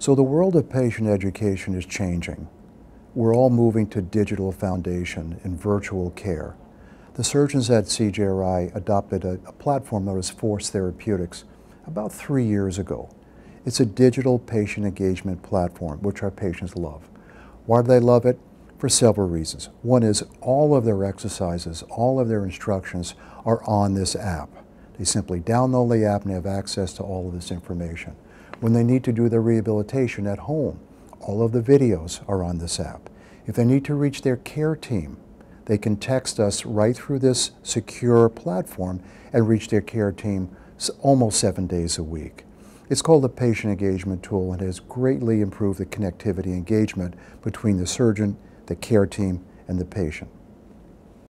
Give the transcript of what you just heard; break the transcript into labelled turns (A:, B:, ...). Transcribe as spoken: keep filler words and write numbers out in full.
A: So the world of patient education is changing. We're all moving to digital foundation and virtual care. The surgeons at C J R I adopted a, a platform known as Force Therapeutics about three years ago. It's a digital patient engagement platform which our patients love. Why do they love it? For several reasons. One is all of their exercises, all of their instructions are on this app. They simply download the app and have access to all of this information. When they need to do their rehabilitation at home, all of the videos are on this app. If they need to reach their care team, they can text us right through this secure platform and reach their care team almost seven days a week. It's called the Patient Engagement Tool and has greatly improved the connectivity engagement between the surgeon, the care team, and the patient.